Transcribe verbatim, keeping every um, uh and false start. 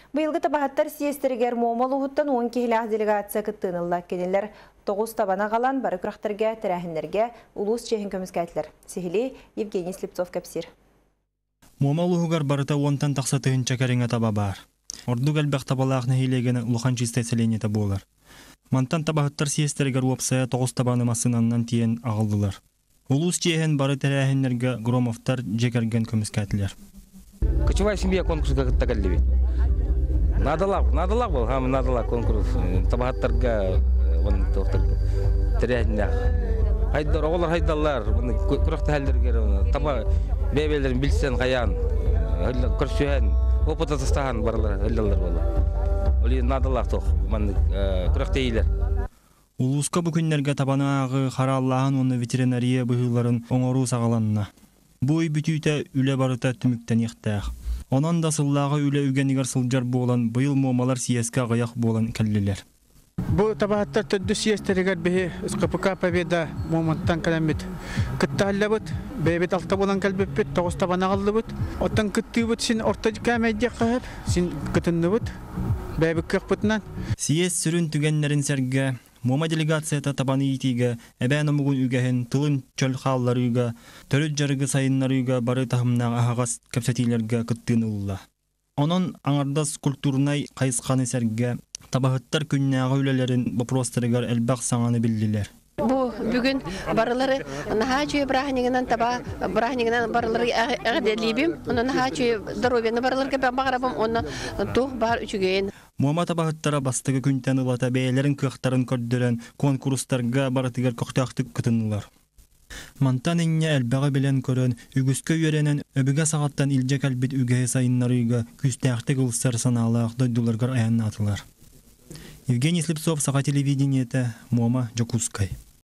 Быйылгы табахаттар сиестеригер момолуһуттан он кихилах делегация кыттыынылла кенелер тоғыз табана қалан бары күрақтарга, тәрәхінлерге улус чехин көміскәтлер. Сихили Евгений Слепцов кәпсир. Момолуһугар барыта онтан тақсатыын чакарыңа таба бар. Орду галбақ табалақ нәхилегені улухан чистайселение табулар. Мантан табахаттар сиестеригер уапсая тоғыз табаны масынаннан тиен ағылдылар. Улус чехин бары тәрәхінлерге громовтар жекерген көміскәтлер. Кочевая семья конкурсга тагалливи. Надалак, надалак был, хам надалак конкурс. Табахаттарга вон тоқтар тәрәхінлер. Хайдар, оғылар хайдалар, күріқті хәлдергер, таба бәбелерін білсен қаян, көрсүйен, опыта тастаған барлар, хәлдалар болы. Олы надалак тоқ, күріқті ейлер. Улуска бүкінлерге табанағы қараллағын оны ветеринария бұғыларын оңыру сағаланына. Бой бүтүйті үлі барыта түміктен еқтәқ. Онан да сыллағы үлі үгенігер сылжар болан, бұйыл момалар сиеске ғаяқ болан кәллелер. Бұл табағаттар түдді сиестерігер бейі ұсқыпықа победа моманттан кәлембет. Күтті әлі бұд, бейбет алта болан кәлбет бет, тоғыз табана қалды бұд. Оттан күтті бұд, сен ортады кәмәйдек қағып, сен күтінді бұд, бейбек көк бұтынан. Сиес сүрін түгенлерін сәрге, Мома делегацията табаны итиге, әбән омуғын үгәхін, тылын чөл қаллар үгі, төріт жарғы сайынлар үгі бары тахымнан ағағас кәпсәтилерге күттін ұлла. Онын аңардас культурнай қайысқаны сәрге, табағыттар күннәғы үлелерін бопростарығар әлбәқ саңаны білділер. Бу бүгін барылары наха чөй брахнигынан таба брахнигынан барылары әгәделибим, оны наха чөй здоровьяны барыларга бағарабым, оны тух бар үчүгейін. Мома табағыттара бастығы күнтен ұлата бәйлерін күйіқтарын көрдірен конкурстарға барытығар көқтақтық күтінілер. Мантан әңне әлбәғі білен көрін, үгіскі үйеренен өбіге сағаттан илжек әлбет үгәе сайынлары үгі күстәқтік ұлыстар саналақ дойдуларғар аян атылар. Евгений Слепцов, Саха телевидениеті, Мома, Джокускай.